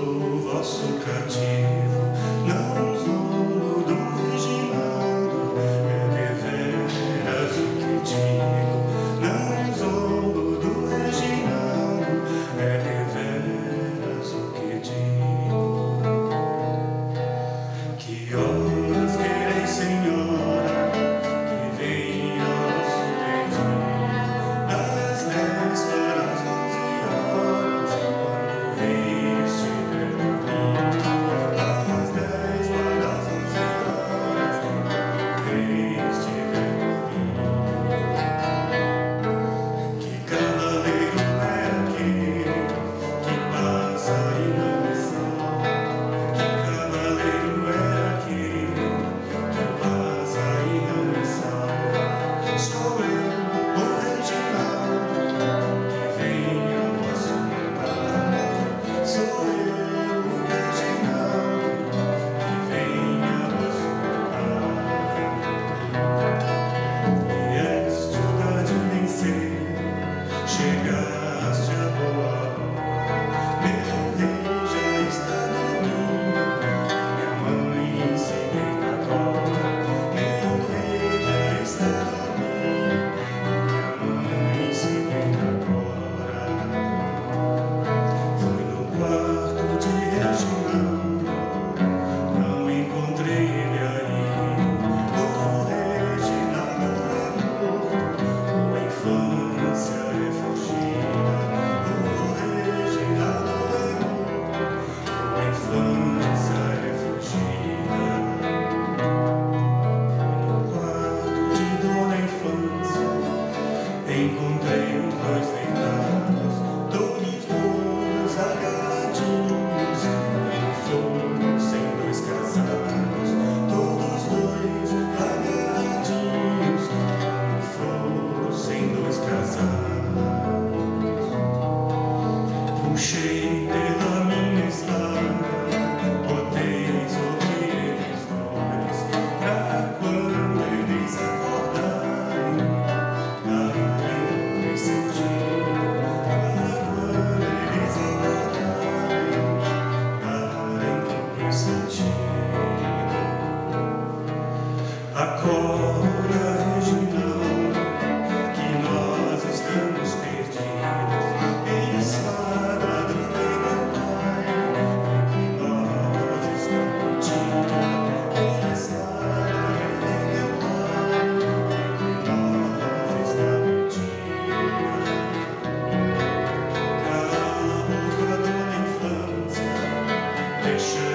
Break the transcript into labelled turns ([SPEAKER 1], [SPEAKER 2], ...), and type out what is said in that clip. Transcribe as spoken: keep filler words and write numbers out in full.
[SPEAKER 1] sou vosso cativo, não zombo do reginaldo, é deveras o que digo. Não zombo do reginaldo, é deveras o que digo. Que horas quereis, Senhora, que venha o nosso pedido, das dez para as onze horas, quando o Rei estiver dormindo. Das dez para as onze horas, quando o Rei estiver dormindo. Que cavaleiro é aquele que passa e não me salva? Que cavaleiro é aquele que passa e não me salva? Sou eu, o Reginaldo, que venho ao vosso mandar. Sou eu, o Reginaldo, que venho ao vosso mandar. Vieste tarde nem cedo, chegaste a boa hora. Meu rei já está dormindo, minha mãe se deita agora. Meu rei já está dormindo, minha mãe se deita agora. Fui no quarto de Reginaldo, não encontrei ele aí. O Reginaldo é morto, a infância é fugida. O Reginaldo é morto, a infância é fugida. No quarto de Dona Infância encontrei os dois deitados, todos dois agarradinhos, um fogo sem dois casados. Todos dois agarradinhos, um fogo sem dois casados. Puxei pela minha espada, botei sobre eles dois, pra quando eles acordarem, darem um sentido. Pra quando eles acordarem, darem um sentido. Acorda, Reginaldo, que nós estamos perdidos. Espada do rei meu pai, que nós estamos perdidos. Espada do rei meu pai, que nós estamos perdidos. Cala a boca, Dona Infância, deixa